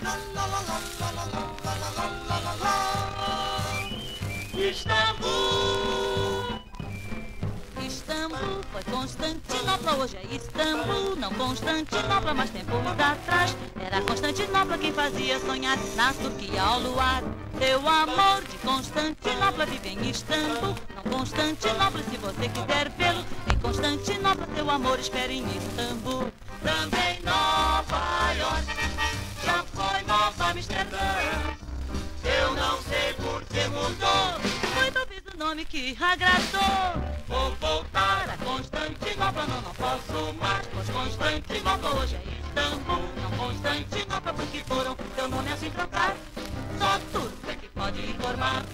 Istambul. Istambul foi Constantinopla, hoje é Istambul. Não Constantinopla, mas tempos atrás era Constantinopla quem fazia sonhar na Turquia ao luar. Teu amor de Constantinopla vive em Istambul. Não Constantinopla, se você quiser vê-lo em Constantinopla, teu amor espera em Istambul. Também Nova York, já foi Nova Amsterdã. Eu não sei por que mudou, Foi talvez o nome que agradou. vou voltar a Constantinopla, não posso mais, pois Constantinopla hoje é Istambul. Não Constantinopla, porque foram teu nome assim trocar. Só tudo é que pode informar.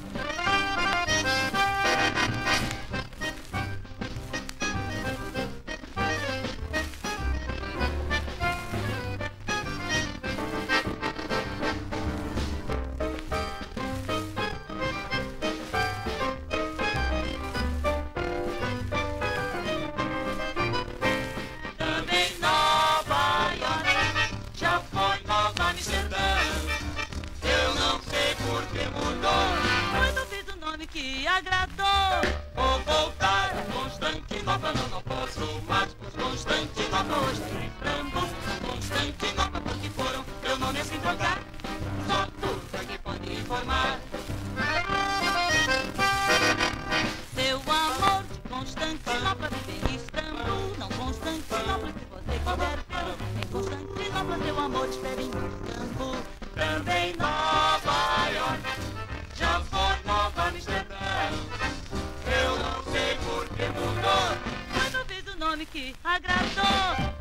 Também Nova York, já foi Nova Amsterdã. Eu não sei por que mudou, Foi talvez o nome que agradou. vou voltar a Constantinopla, não posso mais, pois Constantinopla hoje é Istambul. Constantinopla, porque foram teu nome assim trocar. Só tudo é que pode informar. Teu amor de Constantinopla vive em Istambul. Não Constantinopla, se você quiser vê-lo em Constantinopla, teu amor espera em Istambul. Também Nova York, já foi Nova Amsterdã. Eu não sei por que mudou, Foi talvez o nome que agradou.